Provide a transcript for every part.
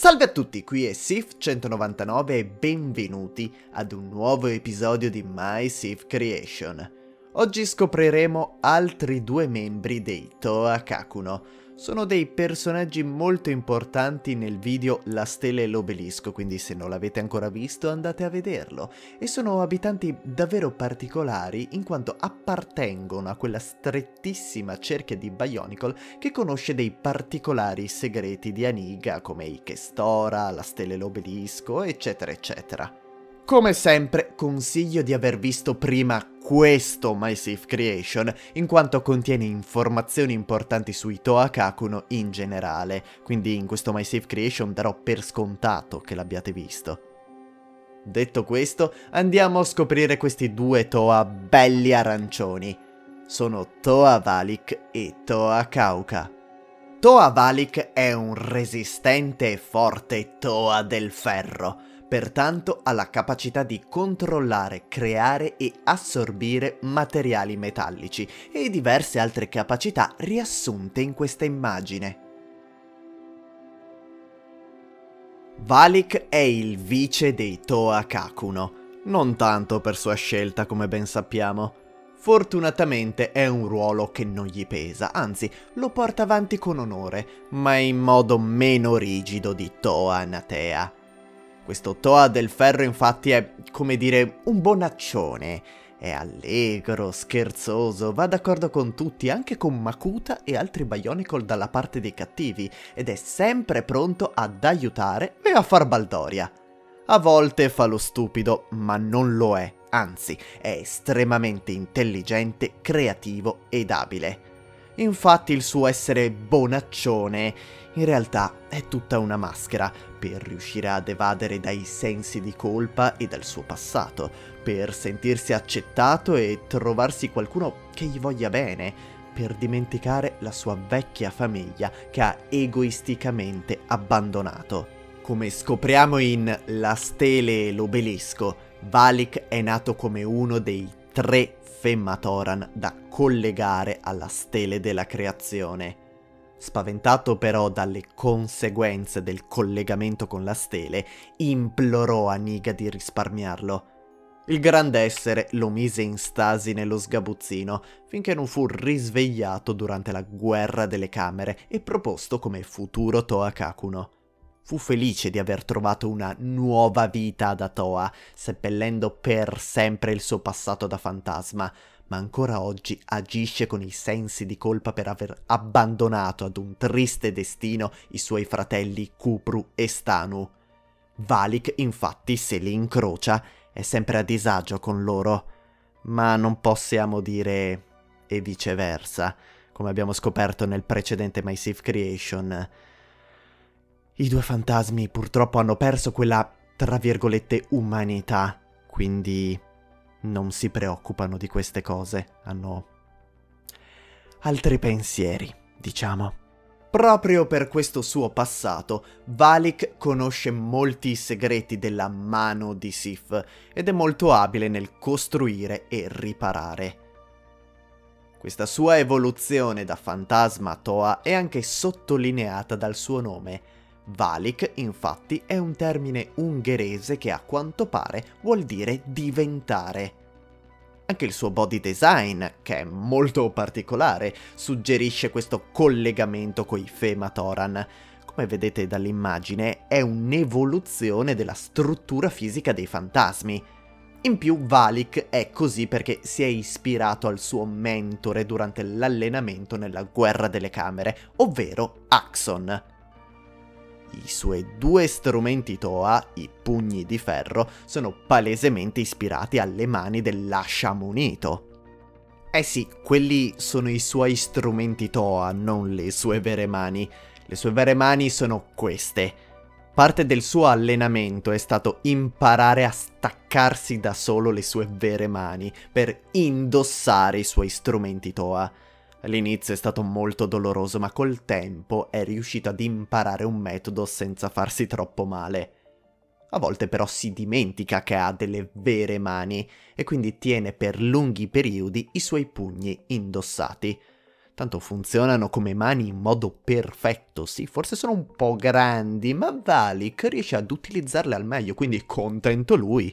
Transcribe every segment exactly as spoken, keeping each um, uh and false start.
Salve a tutti, qui è Sif centonovantanove e benvenuti ad un nuovo episodio di My Sif Creation. Oggi scopriremo altri due membri dei Toa Kakuno. Sono dei personaggi molto importanti nel video La Stele e l'Obelisco, quindi se non l'avete ancora visto andate a vederlo. E sono abitanti davvero particolari in quanto appartengono a quella strettissima cerchia di Bionicle che conosce dei particolari segreti di Aniga come i Kestora, La Stele e l'Obelisco, eccetera eccetera. Come sempre consiglio di aver visto prima questo My Sif Creation, in quanto contiene informazioni importanti sui Toa Kakuno in generale, quindi in questo My Sif Creation darò per scontato che l'abbiate visto. Detto questo, andiamo a scoprire questi due Toa belli arancioni. Sono Toa Valik e Toa Kauka. Toa Valik è un resistente e forte Toa del ferro. Pertanto ha la capacità di controllare, creare e assorbire materiali metallici e diverse altre capacità riassunte in questa immagine. Valik è il vice dei Toa Kakuno, non tanto per sua scelta come ben sappiamo. Fortunatamente è un ruolo che non gli pesa, anzi lo porta avanti con onore, ma in modo meno rigido di Toa Anatea. Questo Toa del ferro infatti è, come dire, un bonaccione. È allegro, scherzoso, va d'accordo con tutti, anche con Makuta e altri Bionicle dalla parte dei cattivi, ed è sempre pronto ad aiutare e a far baldoria. A volte fa lo stupido, ma non lo è, anzi, è estremamente intelligente, creativo ed abile. Infatti il suo essere bonaccione in realtà è tutta una maschera per riuscire ad evadere dai sensi di colpa e dal suo passato, per sentirsi accettato e trovarsi qualcuno che gli voglia bene, per dimenticare la sua vecchia famiglia che ha egoisticamente abbandonato. Come scopriamo in La Stele e l'Obelisco, Valik è nato come uno dei tre Femmatoran da collegare alla stele della creazione. Spaventato però dalle conseguenze del collegamento con la stele, implorò Aniga di risparmiarlo. Il grande essere lo mise in stasi nello sgabuzzino finché non fu risvegliato durante la guerra delle camere e proposto come futuro Toa Kakuno. Fu felice di aver trovato una nuova vita da Toa, seppellendo per sempre il suo passato da fantasma, ma ancora oggi agisce con i sensi di colpa per aver abbandonato ad un triste destino i suoi fratelli Kupru e Stanu. Valik, infatti, se li incrocia, è sempre a disagio con loro, ma non possiamo dire e viceversa, come abbiamo scoperto nel precedente My Sif Creation. I due fantasmi purtroppo hanno perso quella, tra virgolette, umanità, quindi non si preoccupano di queste cose, hanno altri pensieri, diciamo. Proprio per questo suo passato, Valik conosce molti segreti della mano di Sif ed è molto abile nel costruire e riparare. Questa sua evoluzione da fantasma a Toa è anche sottolineata dal suo nome. Valik, infatti, è un termine ungherese che a quanto pare vuol dire diventare. Anche il suo body design, che è molto particolare, suggerisce questo collegamento coi Femmatoran. Come vedete dall'immagine, è un'evoluzione della struttura fisica dei fantasmi. In più, Valik è così perché si è ispirato al suo mentore durante l'allenamento nella Guerra delle Camere, ovvero Axon. I suoi due strumenti Toa, i pugni di ferro, sono palesemente ispirati alle mani dell'Asha Munito. Eh sì, quelli sono i suoi strumenti Toa, non le sue vere mani. Le sue vere mani sono queste. Parte del suo allenamento è stato imparare a staccarsi da solo le sue vere mani per indossare i suoi strumenti Toa. All'inizio è stato molto doloroso, ma col tempo è riuscito ad imparare un metodo senza farsi troppo male. A volte però si dimentica che ha delle vere mani e quindi tiene per lunghi periodi i suoi pugni indossati. Tanto funzionano come mani in modo perfetto, sì, forse sono un po' grandi, ma Valak riesce ad utilizzarle al meglio, quindi contento lui.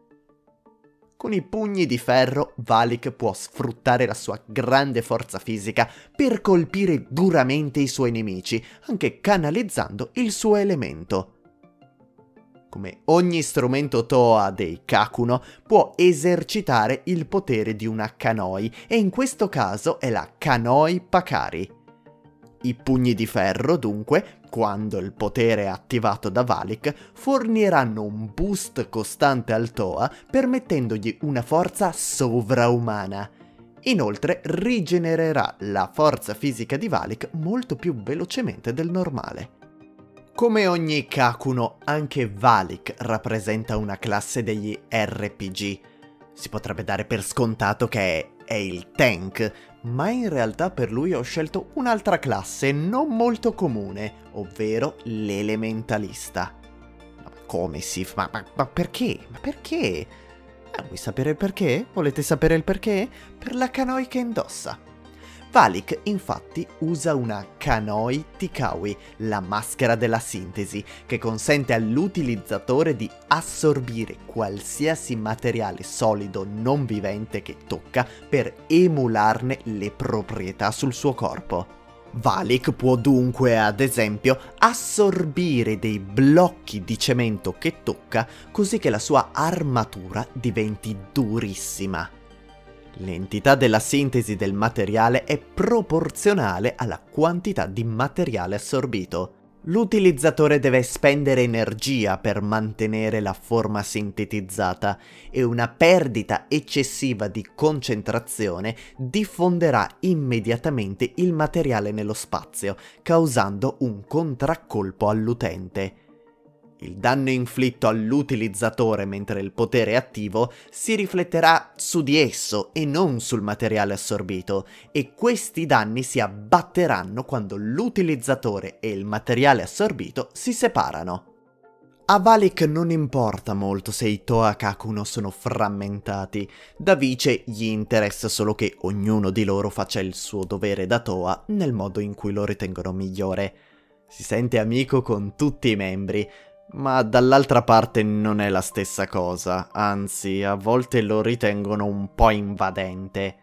Con i pugni di ferro, Valak può sfruttare la sua grande forza fisica per colpire duramente i suoi nemici, anche canalizzando il suo elemento. Come ogni strumento Toa dei Kakuno, può esercitare il potere di una Kanoi, e in questo caso è la Kanoi Pakari. I pugni di ferro, dunque, quando il potere è attivato da Valak, forniranno un boost costante al Toa, permettendogli una forza sovraumana. Inoltre rigenererà la forza fisica di Valak molto più velocemente del normale. Come ogni Kakuno, anche Valak rappresenta una classe degli R P G. Si potrebbe dare per scontato che è, è il tank, ma in realtà per lui ho scelto un'altra classe non molto comune, ovvero l'elementalista. Ma come si fa? Ma, ma, ma perché? Ma perché? Ah, vuoi sapere il perché? Volete sapere il perché? Per la Kanoi che indossa. Valak infatti usa una Kanoi Tikawi, la maschera della sintesi, che consente all'utilizzatore di assorbire qualsiasi materiale solido non vivente che tocca per emularne le proprietà sul suo corpo. Valak può dunque, ad esempio, assorbire dei blocchi di cemento che tocca, così che la sua armatura diventi durissima. L'entità della sintesi del materiale è proporzionale alla quantità di materiale assorbito. L'utilizzatore deve spendere energia per mantenere la forma sintetizzata, e una perdita eccessiva di concentrazione diffonderà immediatamente il materiale nello spazio, causando un contraccolpo all'utente. Il danno inflitto all'utilizzatore mentre il potere è attivo si rifletterà su di esso e non sul materiale assorbito, e questi danni si abbatteranno quando l'utilizzatore e il materiale assorbito si separano. A Valak non importa molto se i Toa Kakuno sono frammentati, da vice gli interessa solo che ognuno di loro faccia il suo dovere da Toa nel modo in cui lo ritengono migliore. Si sente amico con tutti i membri, ma dall'altra parte non è la stessa cosa, anzi a volte lo ritengono un po' invadente.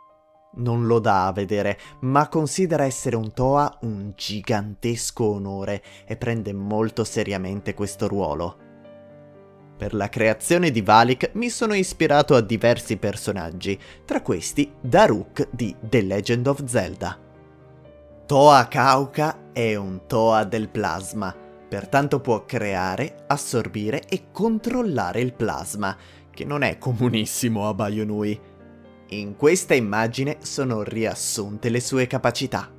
Non lo dà a vedere, ma considera essere un Toa un gigantesco onore e prende molto seriamente questo ruolo. Per la creazione di Valak mi sono ispirato a diversi personaggi, tra questi Daruk di The Legend of Zelda. Toa Kauka è un Toa del plasma. Pertanto può creare, assorbire e controllare il plasma, che non è comunissimo a Bayonui. In questa immagine sono riassunte le sue capacità.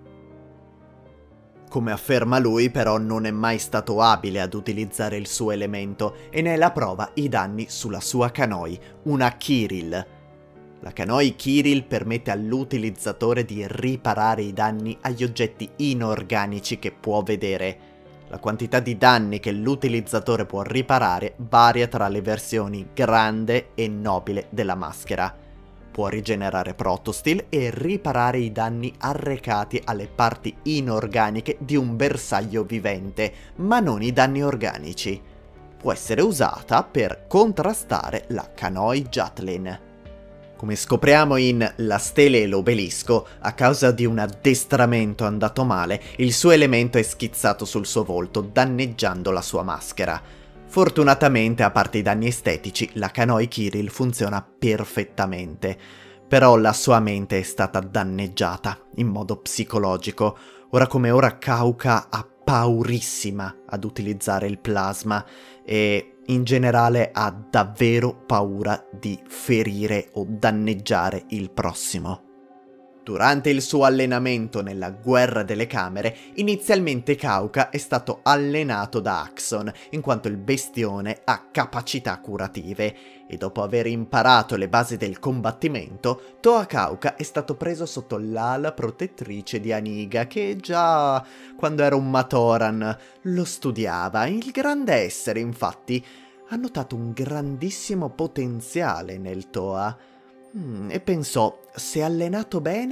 Come afferma lui, però, non è mai stato abile ad utilizzare il suo elemento, e ne è la prova i danni sulla sua Kanoi, una Kiril. La Kanoi Kiril permette all'utilizzatore di riparare i danni agli oggetti inorganici che può vedere. La quantità di danni che l'utilizzatore può riparare varia tra le versioni grande e nobile della maschera. Può rigenerare Protosteel e riparare i danni arrecati alle parti inorganiche di un bersaglio vivente, ma non i danni organici. Può essere usata per contrastare la Kanoi Jatlin. Come scopriamo in La stele e l'obelisco, a causa di un addestramento andato male, il suo elemento è schizzato sul suo volto, danneggiando la sua maschera. Fortunatamente, a parte i danni estetici, la Kanoi Kiril funziona perfettamente. Però la sua mente è stata danneggiata, in modo psicologico. Ora come ora Kauka ha paurissima ad utilizzare il plasma e in generale ha davvero paura di ferire o danneggiare il prossimo. Durante il suo allenamento nella Guerra delle Camere, inizialmente Kauka è stato allenato da Axon, in quanto il bestione ha capacità curative, e dopo aver imparato le basi del combattimento, Toa Kauka è stato preso sotto l'ala protettrice di Aniga, che già quando era un Matoran lo studiava. Il grande essere, infatti, ha notato un grandissimo potenziale nel Toa. Mm, e pensò, se allenato bene,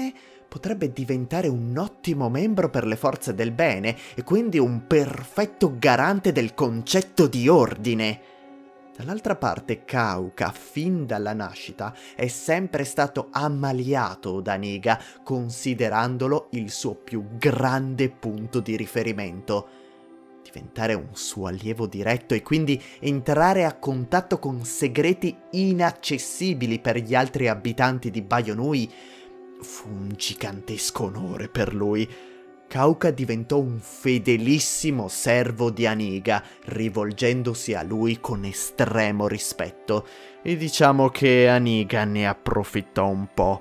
potrebbe diventare un ottimo membro per le forze del bene e quindi un perfetto garante del concetto di ordine. Dall'altra parte, Kauka, fin dalla nascita, è sempre stato ammaliato da Niga, considerandolo il suo più grande punto di riferimento. Diventare un suo allievo diretto e quindi entrare a contatto con segreti inaccessibili per gli altri abitanti di Bayonui fu un gigantesco onore per lui. Kauka diventò un fedelissimo servo di Aniga, rivolgendosi a lui con estremo rispetto, e diciamo che Aniga ne approfittò un po'.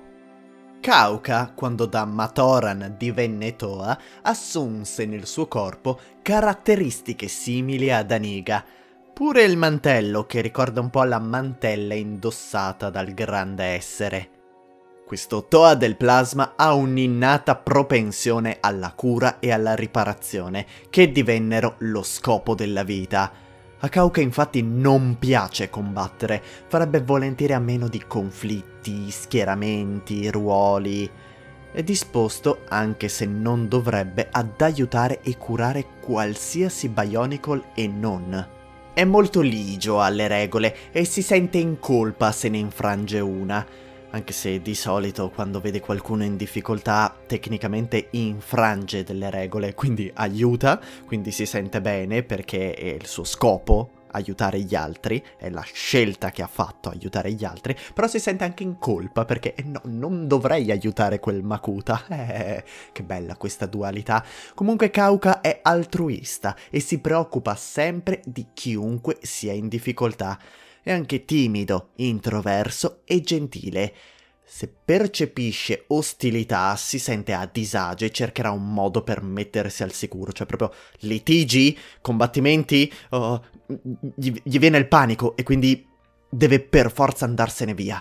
Kauka, quando da Matoran divenne Toa, assunse nel suo corpo caratteristiche simili ad Aniga, pure il mantello che ricorda un po' la mantella indossata dal grande essere. Questo Toa del plasma ha un'innata propensione alla cura e alla riparazione, che divennero lo scopo della vita. A Kauka infatti non piace combattere, farebbe volentieri a meno di conflitti, schieramenti, ruoli. È disposto, anche se non dovrebbe, ad aiutare e curare qualsiasi Bionicle e non. È molto ligio alle regole e si sente in colpa se ne infrange una. Anche se di solito quando vede qualcuno in difficoltà tecnicamente infrange delle regole, quindi aiuta, quindi si sente bene perché è il suo scopo aiutare gli altri, è la scelta che ha fatto aiutare gli altri, però si sente anche in colpa perché eh no, non dovrei aiutare quel Makuta. Eh, che bella questa dualità. Comunque Kauka è altruista e si preoccupa sempre di chiunque sia in difficoltà. È anche timido, introverso e gentile. Se percepisce ostilità, si sente a disagio e cercherà un modo per mettersi al sicuro. Cioè proprio litigi, combattimenti, oh, gli, gli viene il panico e quindi deve per forza andarsene via.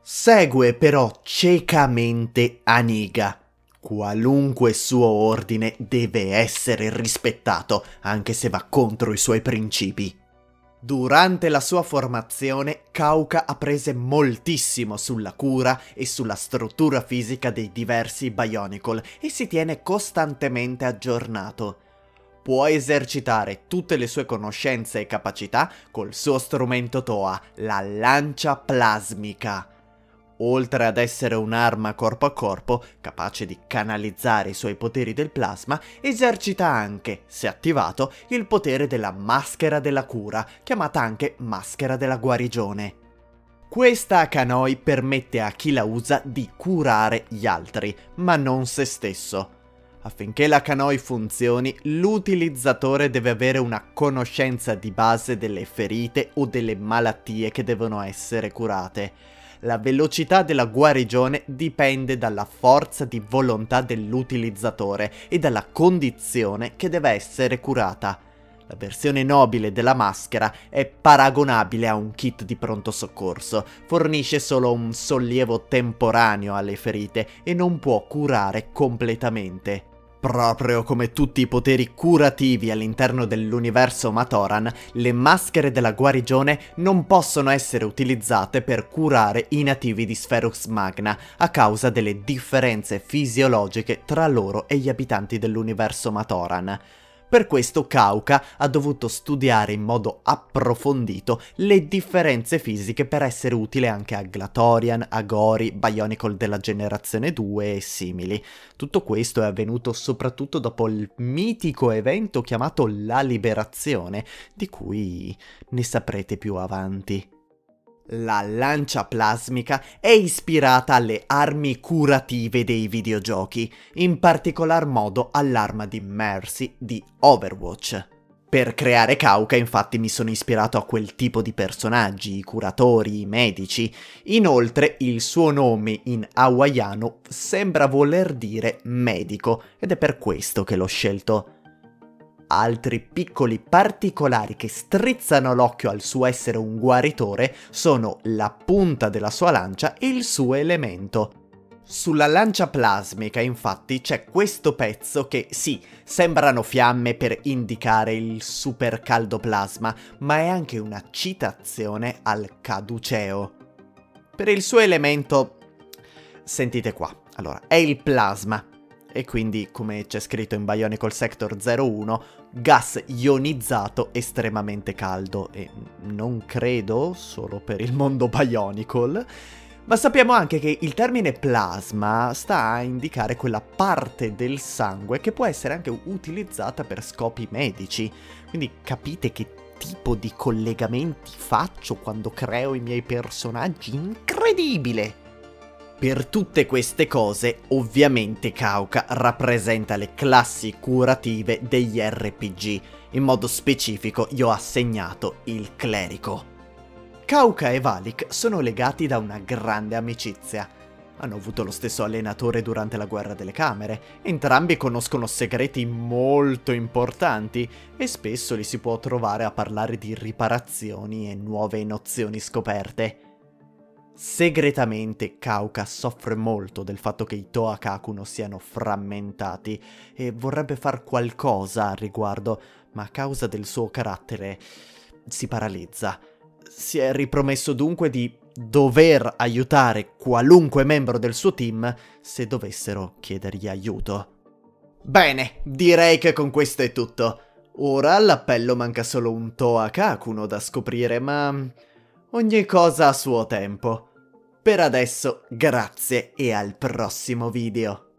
Segue però ciecamente Aniga. Qualunque suo ordine deve essere rispettato, anche se va contro i suoi principi. Durante la sua formazione, Kauka apprese moltissimo sulla cura e sulla struttura fisica dei diversi Bionicle e si tiene costantemente aggiornato. Può esercitare tutte le sue conoscenze e capacità col suo strumento Toa, la lancia plasmica. Oltre ad essere un'arma corpo a corpo, capace di canalizzare i suoi poteri del plasma, esercita anche, se attivato, il potere della maschera della cura, chiamata anche maschera della guarigione. Questa Akanoi permette a chi la usa di curare gli altri, ma non se stesso. Affinché l'Akanoi funzioni, l'utilizzatore deve avere una conoscenza di base delle ferite o delle malattie che devono essere curate. La velocità della guarigione dipende dalla forza di volontà dell'utilizzatore e dalla condizione che deve essere curata. La versione nobile della maschera è paragonabile a un kit di pronto soccorso, fornisce solo un sollievo temporaneo alle ferite e non può curare completamente. Proprio come tutti i poteri curativi all'interno dell'universo Matoran, le maschere della guarigione non possono essere utilizzate per curare i nativi di Spherox Magna a causa delle differenze fisiologiche tra loro e gli abitanti dell'universo Matoran. Per questo Kauka ha dovuto studiare in modo approfondito le differenze fisiche per essere utile anche a Glatorian, Agori, Bionicle della generazione due e simili. Tutto questo è avvenuto soprattutto dopo il mitico evento chiamato La Liberazione, di cui ne saprete più avanti. La lancia plasmica è ispirata alle armi curative dei videogiochi, in particolar modo all'arma di Mercy di Overwatch. Per creare Kauka infatti mi sono ispirato a quel tipo di personaggi, i curatori, i medici. Inoltre il suo nome in hawaiano sembra voler dire medico ed è per questo che l'ho scelto. Altri piccoli particolari che strizzano l'occhio al suo essere un guaritore sono la punta della sua lancia e il suo elemento. Sulla lancia plasmica infatti c'è questo pezzo che sì, sembrano fiamme per indicare il super caldo plasma, ma è anche una citazione al caduceo. Per il suo elemento, sentite qua. Allora, è il plasma. E quindi, come c'è scritto in Bionicle Sector zero uno, gas ionizzato estremamente caldo. E non credo solo per il mondo Bionicle, ma sappiamo anche che il termine plasma sta a indicare quella parte del sangue che può essere anche utilizzata per scopi medici. Quindi capite che tipo di collegamenti faccio quando creo i miei personaggi? Incredibile! Per tutte queste cose, ovviamente Kauka rappresenta le classi curative degli R P G. In modo specifico io ho assegnato il clerico. Kauka e Valik sono legati da una grande amicizia. Hanno avuto lo stesso allenatore durante la Guerra delle Camere, entrambi conoscono segreti molto importanti e spesso li si può trovare a parlare di riparazioni e nuove nozioni scoperte. Segretamente Kauka soffre molto del fatto che i Toa Kakuno siano frammentati e vorrebbe far qualcosa al riguardo, ma a causa del suo carattere si paralizza. Si è ripromesso dunque di dover aiutare qualunque membro del suo team se dovessero chiedergli aiuto. Bene, direi che con questo è tutto. Ora all'appello manca solo un Toa Kakuno da scoprire, ma ogni cosa a suo tempo. Per adesso, grazie e al prossimo video.